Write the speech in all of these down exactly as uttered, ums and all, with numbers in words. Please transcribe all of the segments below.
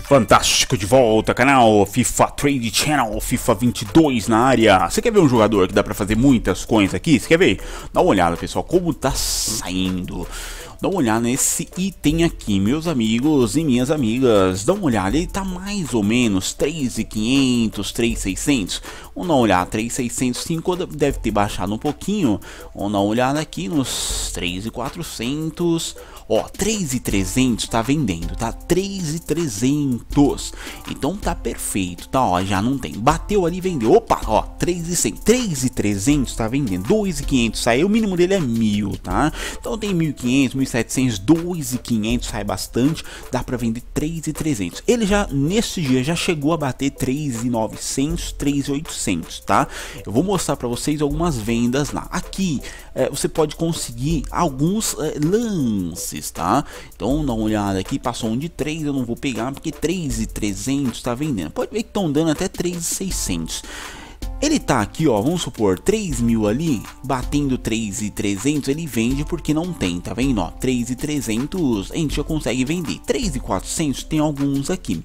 Fantástico, de volta, canal FIFA Trade Channel, FIFA vinte e dois na área. Você quer ver um jogador que dá pra fazer muitas coisas aqui? Você quer ver? Dá uma olhada, pessoal, como tá saindo. Dá uma olhada nesse item aqui, meus amigos e minhas amigas. Dá uma olhada, ele tá mais ou menos três mil e quinhentos, três mil e seiscentos. Vamos dar uma olhada, três mil e seiscentos e cinco deve ter baixado um pouquinho. Vamos dar uma olhada aqui nos três mil e quatrocentos. Ó, três mil e trezentos tá vendendo, tá? três mil e trezentos. Então tá perfeito, tá? Ó, já não tem. Bateu ali, vendeu. Opa, ó, três mil e cem. três mil e trezentos tá vendendo. dois mil e quinhentos sai. O mínimo dele é mil, tá? Então tem mil e quinhentos, mil e setecentos, dois mil e quinhentos sai bastante. Dá pra vender três mil e trezentos. Ele já, nesse dia, já chegou a bater três mil e novecentos, três mil e oitocentos, tá? Eu vou mostrar pra vocês algumas vendas lá. Aqui, é, você pode conseguir alguns é, lances, tá? Então dá uma olhada aqui, passou um de três, eu não vou pegar porque três mil e trezentos tá vendendo. Pode ver que estão dando até três mil e seiscentos. Ele tá aqui, ó, vamos supor, três mil ali, batendo três mil e trezentos, ele vende porque não tem, tá vendo, ó, três mil e trezentos a gente já consegue vender, três mil e quatrocentos tem alguns aqui,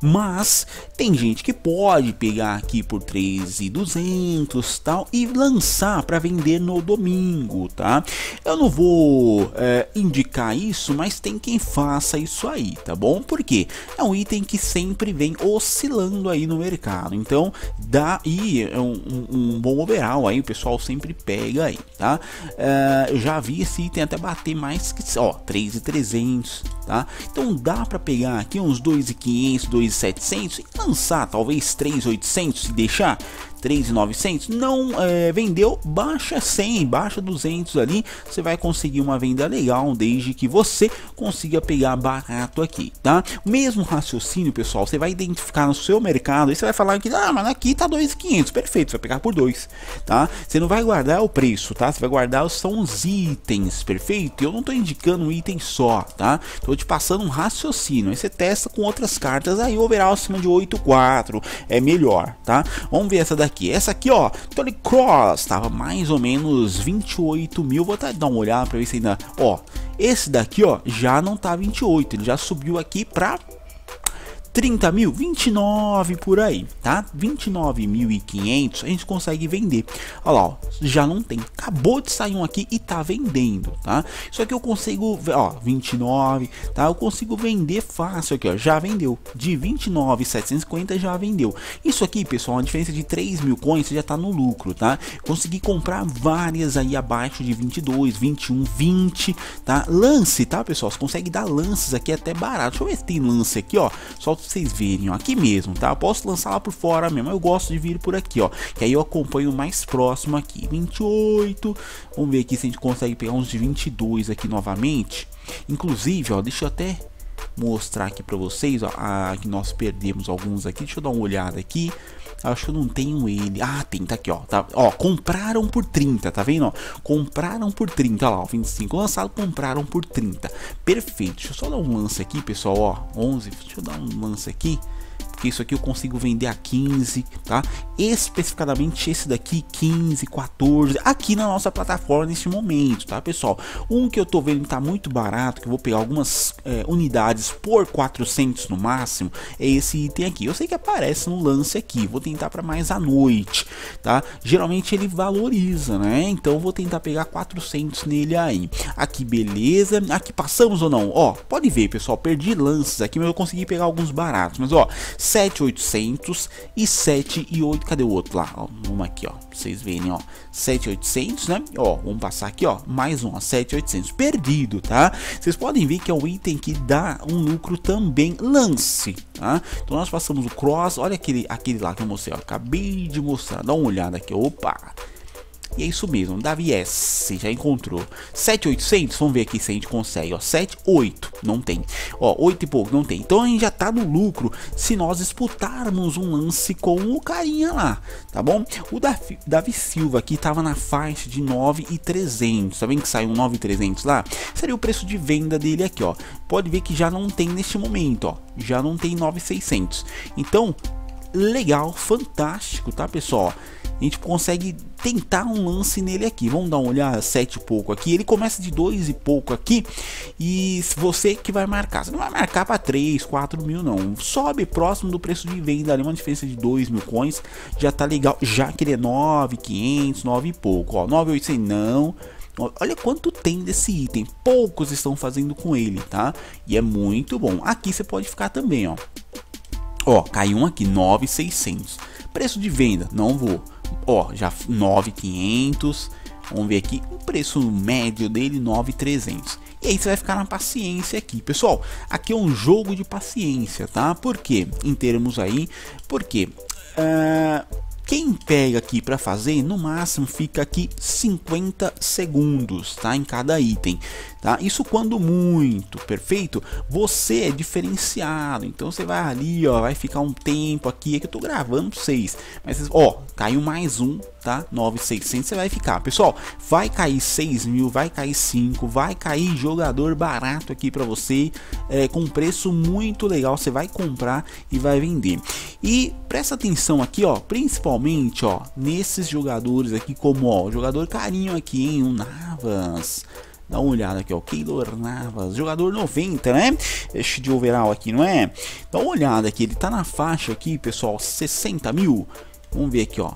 mas tem gente que pode pegar aqui por três mil e duzentos tal e lançar para vender no domingo, tá? Eu não vou é, indicar isso, mas tem quem faça isso aí, tá bom? Porque é um item que sempre vem oscilando aí no mercado, então dá e é um, um, um bom overall aí, o pessoal sempre pega aí, tá? Uh, eu já vi esse item até bater mais que, ó, três mil e trezentos, tá? Então dá pra pegar aqui uns dois mil e quinhentos, dois mil e setecentos e lançar talvez três mil e oitocentos e deixar três mil e novecentos, não é, vendeu, baixa cem, baixa duzentos ali, você vai conseguir uma venda legal, desde que você consiga pegar barato aqui, tá? O mesmo raciocínio, pessoal, você vai identificar no seu mercado, e você vai falar que, ah, mas aqui tá dois mil e quinhentos, perfeito, você vai pegar por dois, tá? Você não vai guardar o preço, tá? Você vai guardar são os itens, perfeito? Eu não tô indicando um item só, tá? Tô te passando um raciocínio, aí você testa com outras cartas, aí o overall acima de oito vírgula quatro é melhor, tá? Vamos ver essa daqui. Aqui. Essa aqui, ó, Tony Cross, tava mais ou menos vinte e oito mil, vou até dar uma olhada para ver se ainda, ó, esse daqui, ó, já não tá vinte e oito, ele já subiu aqui para trinta mil, vinte e nove por aí, tá? vinte e nove mil e quinhentos a gente consegue vender. Olha lá, ó, já não tem. Acabou de sair um aqui e tá vendendo, tá? Isso aqui eu consigo, ó, vinte e nove, tá? Eu consigo vender fácil aqui, ó, já vendeu. De vinte e nove mil setecentos e cinquenta já vendeu. Isso aqui, pessoal, a diferença de três mil coins, você já tá no lucro, tá? Consegui comprar várias aí abaixo de vinte e dois, vinte e um, vinte, tá? Lance, tá, pessoal? Você consegue dar lances aqui até barato. Deixa eu ver se tem lance aqui, ó. Só pra vocês verem, ó, aqui mesmo, tá? Eu posso lançar lá por fora mesmo, eu gosto de vir por aqui, ó, que aí eu acompanho mais próximo aqui, vinte e oito, vamos ver aqui se a gente consegue pegar uns de vinte e dois aqui novamente, inclusive, ó, deixa eu até mostrar aqui pra vocês, ó, a, que nós perdemos alguns aqui, deixa eu dar uma olhada aqui, acho que eu não tenho ele, ah, tem, tá aqui, ó, tá, ó, compraram por trinta, tá vendo, ó, compraram por trinta, olha lá, ó, vinte e cinco lançado, compraram por trinta, perfeito, deixa eu só dar um lance aqui, pessoal, ó, onze, deixa eu dar um lance aqui, porque isso aqui eu consigo vender a quinze, tá? Especificadamente esse daqui quinze, quatorze, aqui na nossa plataforma neste momento, tá, pessoal? Um que eu tô vendo que tá muito barato, que eu vou pegar algumas é, unidades por quatrocentos no máximo, é esse item aqui. Eu sei que aparece no lance aqui, vou tentar para mais à noite, tá? Geralmente ele valoriza, né? Então eu vou tentar pegar quatrocentos nele aí. Aqui, beleza. Aqui passamos ou não? Ó, pode ver, pessoal, perdi lances aqui, mas eu consegui pegar alguns baratos, mas ó, sete mil e oitocentos e sete mil e oitocentos, cadê o outro lá? Ó, vamos aqui, ó, pra vocês verem, ó, sete mil e oitocentos, né? Ó, vamos passar aqui, ó, mais um, ó, sete mil e oitocentos, perdido, tá? Vocês podem ver que é um item que dá um lucro também, lance, tá? Então nós passamos o cross, olha aquele, aquele lá que eu mostrei, ó, acabei de mostrar, dá uma olhada aqui, opa! E é isso mesmo, Davi S, já encontrou. sete mil e oitocentos, vamos ver aqui se a gente consegue, ó, sete, oito, não tem. Ó, oito e pouco, não tem. Então a gente já tá no lucro se nós disputarmos um lance com o carinha lá, tá bom? O Davi, Davi Silva aqui tava na faixa de nove mil e trezentos, tá vendo que saiu nove mil e trezentos lá? Seria o preço de venda dele aqui, ó. Pode ver que já não tem neste momento, ó, já não tem nove mil e seiscentos. Então, legal, fantástico, tá, pessoal? a gente consegue tentar um lance nele aqui. Vamos dar uma olhada, sete e pouco aqui, ele começa de dois e pouco aqui, e você que vai marcar, você não vai marcar para três, quatro mil não, sobe próximo do preço de venda ali, uma diferença de dois mil coins, já tá legal, já que ele é nove mil e quinhentos, nove e pouco, ó, nove mil e oitocentos não. Olha quanto tem desse item, poucos estão fazendo com ele, tá? E é muito bom. Aqui você pode ficar também, ó. Ó, caiu um aqui, nove mil e seiscentos. Preço de venda, não vou. Ó, já nove mil e quinhentos. Vamos ver aqui, o preço médio dele, nove mil e trezentos. E aí você vai ficar na paciência aqui, pessoal. Aqui é um jogo de paciência, tá? Por quê? Em termos aí, porque... Uh... Quem pega aqui para fazer, no máximo fica aqui cinquenta segundos, tá? Em cada item, tá? Isso quando muito, perfeito? Você é diferenciado, então você vai ali, ó, vai ficar um tempo aqui, é que eu tô gravando seis, mas ó, caiu mais um, tá? nove mil e seiscentos, você vai ficar, pessoal, vai cair seis mil, vai cair cinco, vai cair jogador barato aqui para você, é, com preço muito legal, você vai comprar e vai vender. E presta atenção aqui, ó, principalmente ó, nesses jogadores aqui, como ó, jogador carinho aqui, hein, o Navas, dá uma olhada aqui, ó, Keylor Navas, jogador noventa, né, este de overall aqui, não é? Dá uma olhada aqui, ele tá na faixa aqui, pessoal, sessenta mil, vamos ver aqui, ó,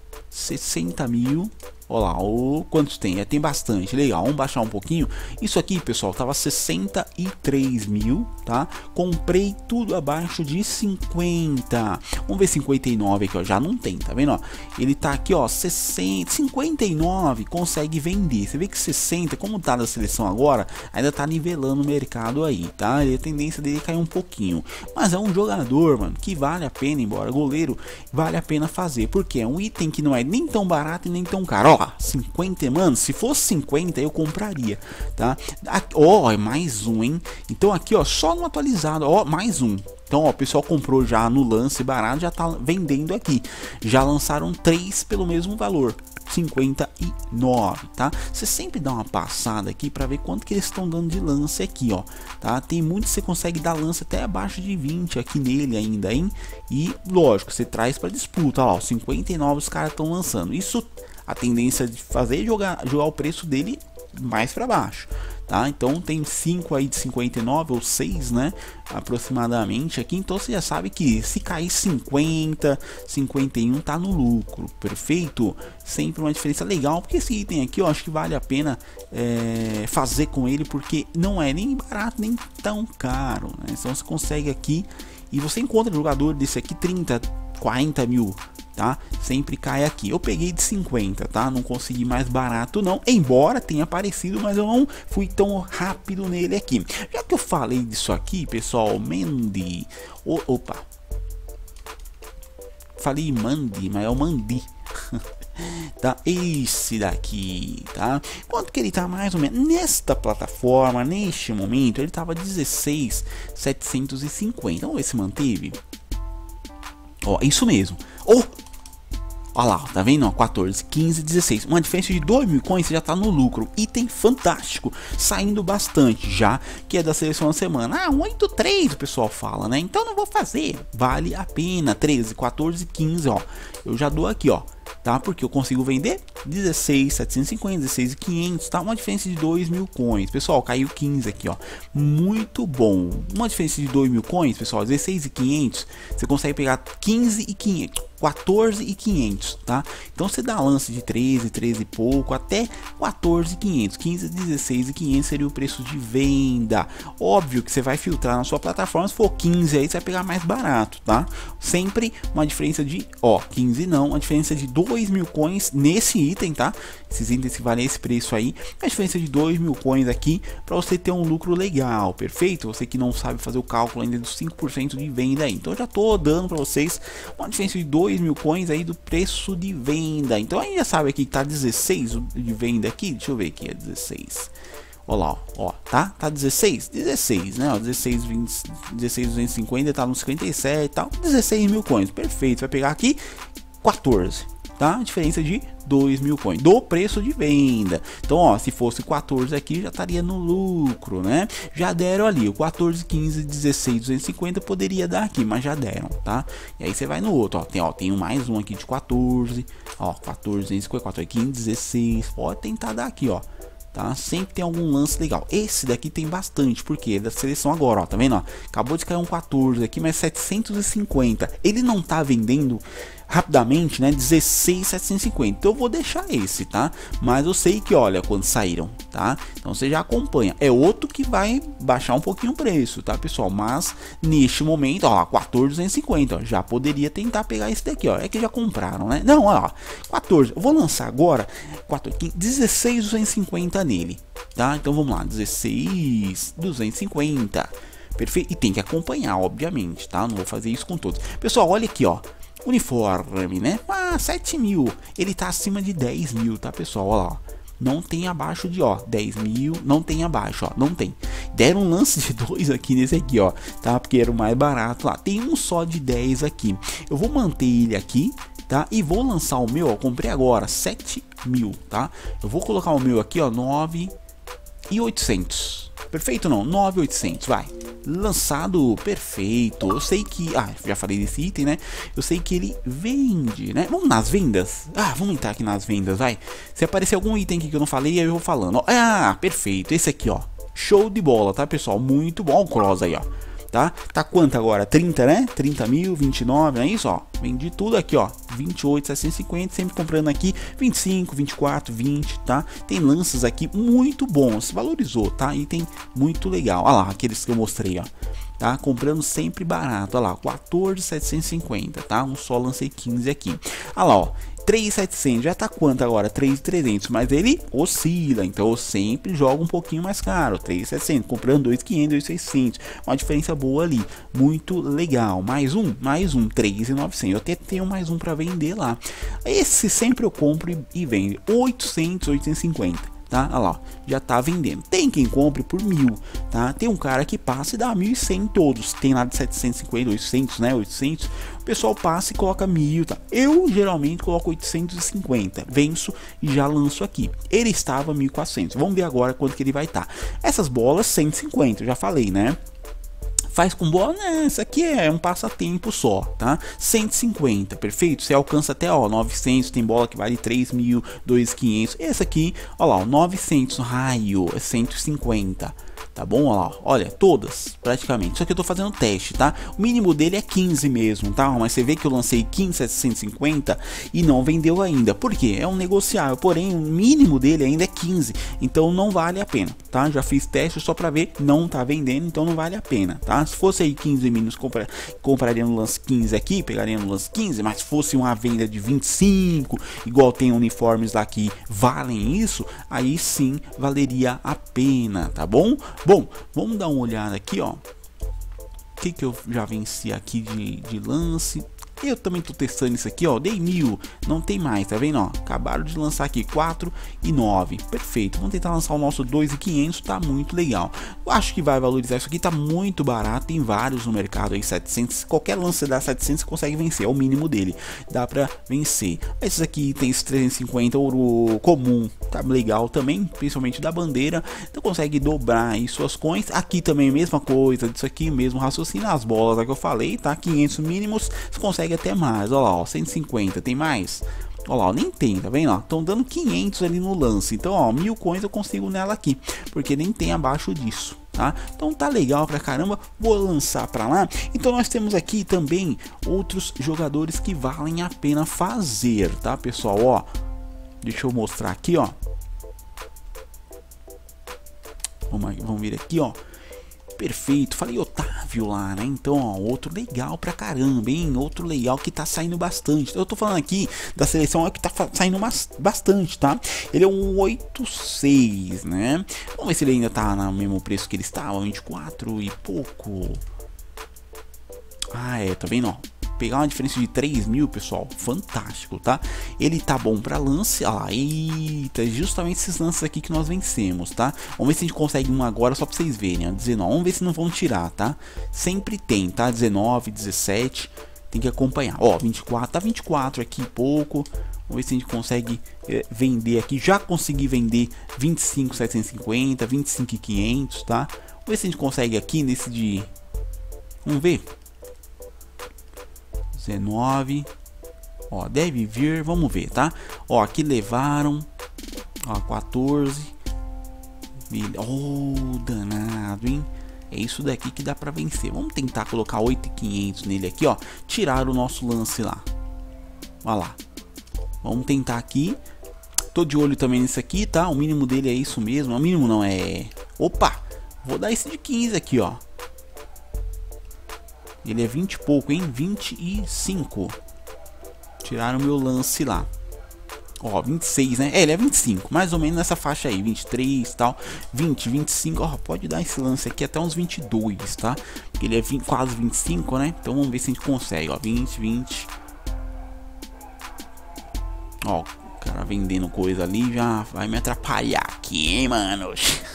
sessenta mil. Olha lá, oh, quantos tem? É, tem bastante, legal, vamos baixar um pouquinho. Isso aqui, pessoal, tava sessenta e três mil, tá? Comprei tudo abaixo de cinquenta. Vamos ver cinquenta e nove aqui, ó, já não tem, tá vendo, ó? Ele tá aqui, ó, sessenta, cinquenta e nove, consegue vender. Você vê que sessenta, como tá da seleção agora, ainda tá nivelando o mercado aí, tá? E a tendência dele é cair um pouquinho. Mas é um jogador, mano, que vale a pena, embora goleiro, vale a pena fazer. Porque é um item que não é nem tão barato e nem tão caro, ó. Ó, cinquenta, mano, se fosse cinquenta eu compraria, tá? Ó, oh, é mais um, hein? Então aqui, ó, só no atualizado, ó, mais um. Então, ó, o pessoal comprou já no lance barato, já tá vendendo aqui. Já lançaram três pelo mesmo valor, cinquenta e nove, tá? Você sempre dá uma passada aqui para ver quanto que eles estão dando de lance aqui, ó, tá? Tem muitos que você consegue dar lance até abaixo de vinte aqui nele ainda, hein? E lógico, você traz para disputa, ó, cinquenta e nove os caras estão lançando. Isso, a tendência de fazer jogar jogar o preço dele mais para baixo, tá? Então tem cinco aí de cinquenta e nove ou seis, né, aproximadamente aqui. Então você já sabe que se cair cinquenta, cinquenta e um tá no lucro, perfeito? Sempre uma diferença legal, porque esse item aqui eu acho que vale a pena é, fazer com ele, porque não é nem barato nem tão caro, né? Então você consegue aqui e você encontra jogador desse aqui trinta, quarenta mil, tá? Sempre cai aqui. Eu peguei de cinquenta, tá? Não consegui mais barato não, embora tenha aparecido, mas eu não fui tão rápido nele aqui. Já que eu falei disso aqui, pessoal, Mandy, o, opa, falei Mandy, mas é o Mandi. Tá, esse daqui, tá? Quanto que ele tá mais ou menos nesta plataforma, neste momento, ele tava dezesseis mil setecentos e cinquenta. Vamos ver se manteve. Ó, isso mesmo. Oh! Olha lá, tá vendo? Ó, quatorze, quinze, dezesseis. Uma diferença de dois mil coins, você já tá no lucro. Item fantástico, saindo bastante já, que é da seleção da semana. Ah, um oito três o pessoal fala, né? Então não vou fazer. Vale a pena. treze, quatorze, quinze, ó. Eu já dou aqui, ó. Tá? Porque eu consigo vender dezesseis mil setecentos e cinquenta, dezesseis mil e quinhentos, tá? Uma diferença de dois mil coins. Pessoal, caiu quinze aqui, ó. Muito bom. Uma diferença de dois mil coins, pessoal, dezesseis mil e quinhentos, você consegue pegar quinze mil e quinhentos, quatorze mil e quinhentos, tá? Então você dá lance de treze, treze e pouco até quatorze mil e quinhentos, quinze, dezesseis mil e quinhentos seria o preço de venda. Óbvio que você vai filtrar na sua plataforma, se for quinze aí você vai pegar mais barato, tá? Sempre uma diferença de, ó, quinze não, uma diferença de dois mil coins nesse item, tá? Esses itens que valem esse preço aí, a diferença de dois mil coins aqui para você ter um lucro legal, perfeito? Você que não sabe fazer o cálculo ainda dos cinco por cento de venda aí, então eu já tô dando para vocês uma diferença de dois mil coins aí do preço de venda. Então aí já sabe aqui que tá dezesseis de venda aqui, deixa eu ver aqui, é dezesseis. Olha lá, ó, tá? Tá dezesseis? dezesseis, né? Ó, dezesseis, vinte, dezesseis, duzentos e cinquenta, tá no cinquenta e sete e tal. dezesseis mil coins, perfeito. Vai pegar aqui quatorze. tá? A diferença de dois mil coins do preço de venda. Então, ó, se fosse quatorze aqui, já estaria no lucro, né? Já deram ali o quatorze, quinze, dezesseis, duzentos e cinquenta poderia dar aqui, mas já deram, tá? E aí você vai no outro, ó, tem, ó, tem mais um aqui de quatorze, ó, quatorze, duzentos e cinquenta, quatorze, quinze, dezesseis, pode tentar dar aqui, ó. Tá? Sempre tem algum lance legal. Esse daqui tem bastante, porque é da seleção agora, ó, tá vendo, ó? Acabou de cair um quatorze aqui, mas setecentos e cinquenta. Ele não tá vendendo rapidamente, né? dezesseis, setecentos e cinquenta. Então eu vou deixar esse, tá? Mas eu sei que, olha, quando saíram, tá? Então você já acompanha. É outro que vai baixar um pouquinho o preço, tá, pessoal? Mas neste momento, ó, quatorze, duzentos e cinquenta, ó, já poderia tentar pegar esse daqui, ó. É que já compraram, né? Não, ó, quatorze. Eu vou lançar agora quatorze, quinze, dezesseis, duzentos e cinquenta nele, tá? Então vamos lá, dezesseis, duzentos e cinquenta. Perfeito? E tem que acompanhar, obviamente, tá? Não vou fazer isso com todos. Pessoal, olha aqui, ó. Uniforme, né? Ah, sete mil. Ele tá acima de dez mil, tá, pessoal? Olha lá, ó. Não tem abaixo de, ó, dez mil. Não tem abaixo, ó. Não tem. Deram um lance de dois aqui nesse aqui, ó. Tá? Porque era o mais barato lá. Tem um só de dez aqui. Eu vou manter ele aqui, tá? E vou lançar o meu, ó. Comprei agora, sete mil, tá? Eu vou colocar o meu aqui, ó, nove mil e oitocentos. Perfeito, não? nove mil e oitocentos, vai. Lançado, perfeito. Eu sei que, ah, já falei desse item, né? Eu sei que ele vende, né? Vamos nas vendas? Ah, vamos entrar aqui nas vendas, vai. Se aparecer algum item aqui que eu não falei, aí eu vou falando, ó. Ah, perfeito, esse aqui, ó. Show de bola, tá, pessoal? Muito bom o cross aí, ó. Tá? Tá quanto agora? trinta, né? trinta mil, vinte e nove, não é isso, ó? Vendi tudo aqui, ó. vinte e oito, setecentos e cinquenta, sempre comprando aqui. vinte e cinco, vinte e quatro, vinte, tá? Tem lances aqui muito bons, valorizou, tá? Item muito legal. Olha lá, aqueles que eu mostrei, ó. Tá? Comprando sempre barato, olha lá, quatorze, setecentos e cinquenta, tá? Um só lancei quinze aqui. Olha lá, ó. três mil e setecentos, já tá quanto agora? três mil e trezentos, mas ele oscila, então eu sempre jogo um pouquinho mais caro, três mil e setecentos, comprando dois mil e quinhentos, dois mil e seiscentos, uma diferença boa ali, muito legal. Mais um, mais um, três mil e novecentos, eu até tenho mais um para vender lá. Esse sempre eu compro e, e vendo, oitocentos, oitocentos e cinquenta. Tá? Olha lá, já tá vendendo. Tem quem compre por mil, tá? Tem um cara que passa e dá mil e cem todos. Tem lá de setecentos e cinquenta, oitocentos, né? oitocentos. O pessoal passa e coloca mil, tá? Eu geralmente coloco oitocentos e cinquenta. Venço e já lanço aqui. Ele estava mil e quatrocentos. Vamos ver agora quanto que ele vai estar. Tá. Essas bolas cento e cinquenta, eu já falei, né? Faz com bola, né? Isso aqui é um passatempo só, tá? cento e cinquenta, perfeito? Você alcança até, ó, novecentos, tem bola que vale três mil, dois mil e quinhentos. Esse aqui, ó lá, ó, novecentos, raio, é cento e cinquenta. Tá bom? Olha lá, olha, todas, praticamente. Só que eu tô fazendo teste, tá? O mínimo dele é quinze mesmo, tá? Mas você vê que eu lancei quinze, setecentos e cinquenta e não vendeu ainda. Por quê? É um negociável, porém o mínimo dele ainda é quinze, então não vale a pena, tá? Já fiz teste só pra ver, não tá vendendo, então não vale a pena, tá? Se fosse aí quinze mínimos, compra, compraria no lance quinze aqui, pegaria no lance quinze, mas se fosse uma venda de vinte e cinco, igual tem uniformes lá que valem isso, aí sim valeria a pena, tá bom? Bom, vamos dar uma olhada aqui, ó. O que que eu já venci aqui de, de lance? Eu também tô testando isso aqui, ó. Dei mil, não tem mais, tá vendo, ó? Acabaram de lançar aqui quatro e nove. Perfeito. Vamos tentar lançar o nosso dois mil e quinhentos, tá muito legal. Eu acho que vai valorizar isso aqui, tá muito barato. Tem vários no mercado aí, setecentos. Qualquer lance você dá setecentos, você consegue vencer, é o mínimo dele. Dá pra vencer. Esses aqui tem esse trezentos e cinquenta ouro comum, tá legal também, principalmente da bandeira. Então consegue dobrar aí suas coins. Aqui também mesma coisa, disso aqui mesmo raciocínio. As bolas que eu falei, tá? quinhentos mínimos, você consegue até mais, olha lá, ó, cento e cinquenta, tem mais? Olha lá, ó, nem tem, tá vendo? Estão dando quinhentos ali no lance, então ó, mil coins eu consigo nela aqui, porque nem tem abaixo disso, tá? Então tá legal pra caramba, vou lançar pra lá. Então nós temos aqui também outros jogadores que valem a pena fazer, tá, pessoal? Ó, deixa eu mostrar aqui, ó. Vamos, vamos ver aqui, ó. Perfeito, falei Otávio lá, né? Então, ó, outro legal pra caramba, hein? Outro legal que tá saindo bastante. Eu tô falando aqui da seleção que tá saindo bastante, tá? Ele é um oito seis, né? Vamos ver se ele ainda tá no mesmo preço que ele estava, vinte e quatro e pouco. Ah, é, tá vendo, ó? Pegar uma diferença de três mil, pessoal, fantástico, tá? Ele tá bom pra lance, ah lá, eita, justamente esses lances aqui que nós vencemos, tá? Vamos ver se a gente consegue um agora só pra vocês verem, ó, dezenove, vamos ver se não vão tirar, tá? Sempre tem, tá? dezenove, dezessete, tem que acompanhar, ó, vinte e quatro, tá vinte e quatro aqui, pouco, Vamos ver se a gente consegue é, vender aqui. Já consegui vender vinte e cinco mil setecentos e cinquenta, vinte e cinco mil e quinhentos, tá? Vamos ver se a gente consegue aqui nesse de... Vamos ver. dezenove. Ó, deve vir, vamos ver, tá? Ó, aqui levaram. Ó, quatorze. Oh, danado, hein? É isso daqui que dá pra vencer. Vamos tentar colocar oito mil e quinhentos nele aqui, ó. Tirar o nosso lance lá. Olha lá. Vamos tentar aqui. Tô de olho também nesse aqui, tá? O mínimo dele é isso mesmo. O mínimo não é... Opa! Vou dar esse de quinze aqui, ó. Ele é vinte e pouco, hein? vinte e cinco. Tiraram o meu lance lá. Ó, vinte e seis, né? É, ele é vinte e cinco. Mais ou menos nessa faixa aí. vinte e três e tal. vinte, vinte e cinco. Ó, pode dar esse lance aqui até uns vinte e dois, tá? Porque ele é vinte, quase vinte e cinco, né? Então vamos ver se a gente consegue. Ó, vinte, vinte. Ó, o cara vendendo coisa ali já vai me atrapalhar aqui, hein, mano?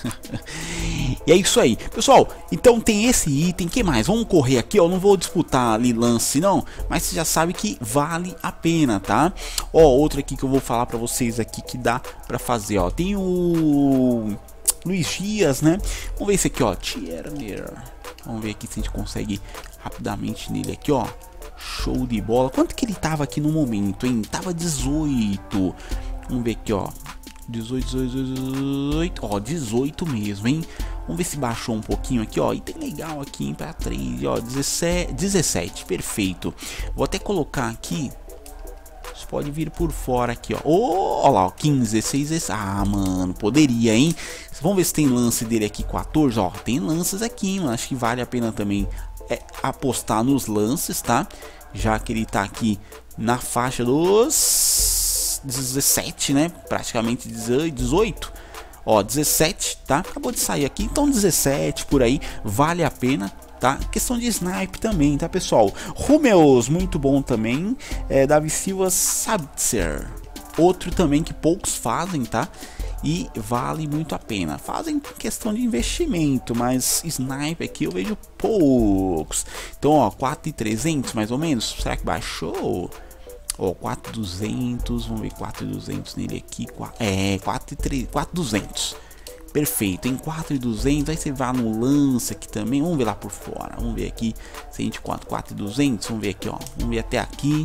E é isso aí, pessoal. Então tem esse item, que mais? Vamos correr aqui, ó. Não vou disputar ali lance não, mas você já sabe que vale a pena, tá? Ó, outro aqui que eu vou falar pra vocês aqui que dá pra fazer, ó. Tem o Luiz Dias, né? Vamos ver esse aqui, ó. Tierner. Vamos ver aqui se a gente consegue rapidamente nele aqui, ó. Show de bola. Quanto que ele tava aqui no momento, hein? Tava dezoito. Vamos ver aqui, ó. dezoito, dezoito, dezoito. Ó, dezoito mesmo, hein? Vamos ver se baixou um pouquinho aqui, ó. Item legal aqui, hein? Pra três, ó. dezessete, dezessete. Perfeito. Vou até colocar aqui. Você pode vir por fora aqui, ó. Oh, ó lá, ó. quinze, dezesseis, dezesseis. Ah, mano. Poderia, hein? Vamos ver se tem lance dele aqui. quatorze, ó. Tem lances aqui, hein, mano. Acho que vale a pena também é, apostar nos lances, tá? Já que ele tá aqui na faixa dos dezessete, né? Praticamente dezoito. Ó, dezessete, tá? Acabou de sair aqui, então dezessete por aí, vale a pena, tá? Questão de snipe também, tá, pessoal? Rumeus, muito bom também. É, Davi Silva Sabitzer, outro também que poucos fazem, tá? E vale muito a pena. Fazem questão de investimento, mas snipe aqui eu vejo poucos. Então, ó, quatro mil e trezentos mais ou menos. Será que baixou? Ó, quatro mil e duzentos, vamos ver quatro mil e duzentos nele aqui. É, quatro mil e duzentos. Perfeito, em quatro mil e duzentos. Aí você vai no lance aqui também. Vamos ver lá por fora. Vamos ver aqui. Se a gente quatro mil e duzentos, vamos ver aqui, ó. Vamos ver até aqui.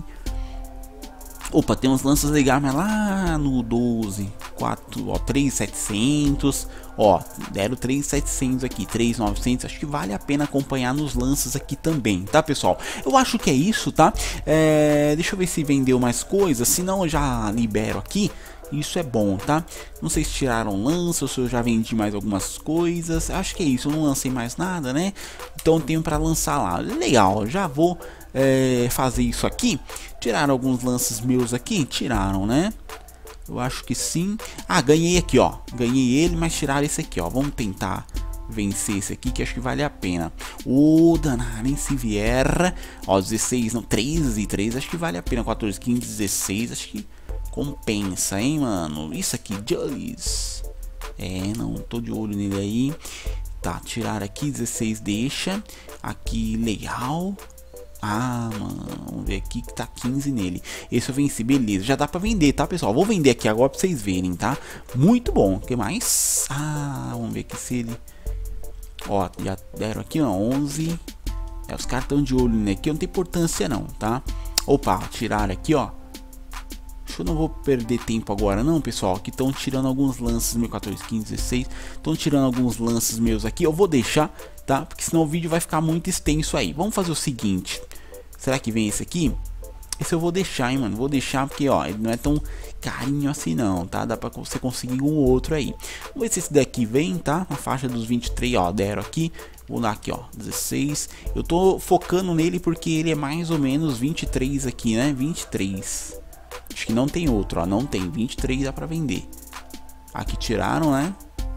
Opa, tem uns lances legais, mas lá no doze, quatro, ó, três mil e setecentos, ó, deram três mil e setecentos aqui, três mil e novecentos, acho que vale a pena acompanhar nos lances aqui também, tá, pessoal? Eu acho que é isso, tá? É, deixa eu ver se vendeu mais coisas, se não eu já libero aqui. Isso é bom, tá? Não sei se tiraram lança ou se eu já vendi mais algumas coisas. Acho que é isso, eu não lancei mais nada, né? Então tenho para lançar lá. Legal, já vou é, fazer isso aqui. Tiraram alguns lances meus aqui? Tiraram, né? Eu acho que sim. Ah, ganhei aqui, ó. Ganhei ele, mas tiraram esse aqui, ó. Vamos tentar vencer esse aqui, que acho que vale a pena. O danado, hein? Se vier, ó, dezesseis, não, treze, treze, acho que vale a pena. quatorze, quinze, dezesseis, acho que compensa, hein, mano? Isso aqui, Julius. É, não, tô de olho nele aí. Tá, tirar aqui, dezesseis deixa. Aqui, legal. Ah, mano, vamos ver aqui que tá quinze nele. Esse eu venci, beleza. Já dá pra vender, tá, pessoal? Vou vender aqui agora pra vocês verem, tá? Muito bom. O que mais? Ah, vamos ver aqui se ele... Ó, já deram aqui, ó, onze. É, os caras estão de olho nele aqui, não tem importância não, tá? Opa, tiraram aqui, ó. Eu não vou perder tempo agora não, pessoal, que estão tirando alguns lances meu, quatorze, quinze, dezesseis, estão tirando alguns lances meus aqui. Eu vou deixar, tá? Porque senão o vídeo vai ficar muito extenso aí. Vamos fazer o seguinte, será que vem esse aqui? Esse eu vou deixar, hein, mano, vou deixar porque, ó, ele não é tão carinho assim não, tá? Dá pra você conseguir um outro aí. Vamos ver se esse daqui vem, tá? Na faixa dos vinte e três, ó, deram aqui. Vou dar aqui, ó, dezesseis. Eu tô focando nele porque ele é mais ou menos vinte e três aqui, né? vinte e três. Acho que não tem outro, ó, não tem, vinte e três dá pra vender. Aqui tiraram, né?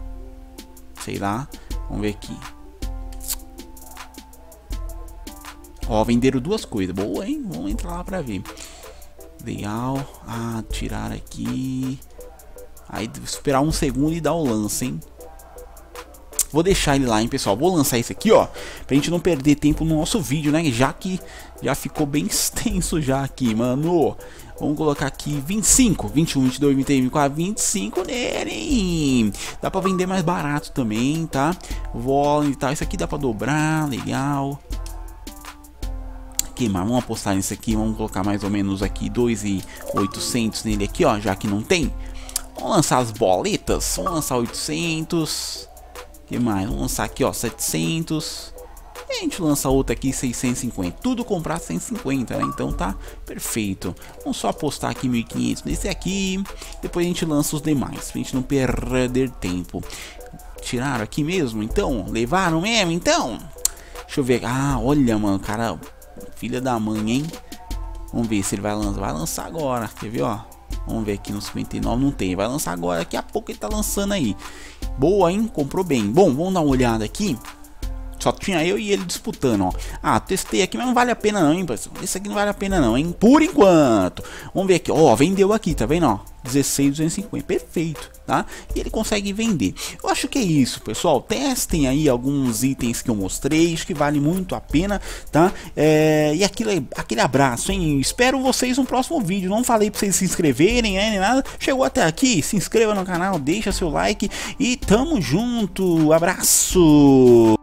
Sei lá, vamos ver aqui. Ó, venderam duas coisas, boa, hein? Vamos entrar lá pra ver. Legal, ah, tiraram aqui. Aí esperar um segundo e dar o lance, hein? vou deixar ele lá, hein, pessoal. Vou lançar esse aqui, ó, pra gente não perder tempo no nosso vídeo, né? Já que já ficou bem extenso já aqui, mano. Vamos colocar aqui vinte e cinco, vinte e um, vinte e dois, vinte e três, vinte e quatro, vinte e cinco nele. Dá pra vender mais barato também, tá? Vôlei e tal. Isso aqui dá pra dobrar, legal. Mas vamos apostar nisso aqui, vamos colocar mais ou menos aqui dois mil e oitocentos nele aqui, ó, já que não tem. Vamos lançar as boletas, vamos lançar oitocentos. Que mais? Vamos lançar aqui, ó, setecentos. E a gente lança outra aqui, seiscentos e cinquenta. Tudo comprar cento e cinquenta, né? Então tá perfeito. Vamos só apostar aqui mil e quinhentos nesse aqui. Depois a gente lança os demais, pra gente não perder tempo. Tiraram aqui mesmo, então? Levaram mesmo, então? Deixa eu ver. Ah, olha, mano, cara... Filha da mãe, hein? Vamos ver se ele vai lançar. Vai lançar agora, quer ver, ó? Vamos ver aqui no cinquenta e nove, não tem. Vai lançar agora, daqui a pouco ele tá lançando aí. Boa, hein? Comprou bem. Bom, vamos dar uma olhada aqui. Só tinha eu e ele disputando, ó. Ah, testei aqui, mas não vale a pena não, hein, pessoal? Esse aqui não vale a pena não, hein? Por enquanto. Vamos ver aqui, ó, vendeu aqui, tá vendo, ó? dezesseis, duzentos e cinquenta, perfeito, tá? E ele consegue vender. Eu acho que é isso, pessoal. Testem aí alguns itens que eu mostrei, acho que vale muito a pena, tá? É, e aquele, aquele abraço, hein? Espero vocês no próximo vídeo. Não falei pra vocês se inscreverem, né? Nem nada. Chegou até aqui, se inscreva no canal, deixa seu like e tamo junto. Abraço!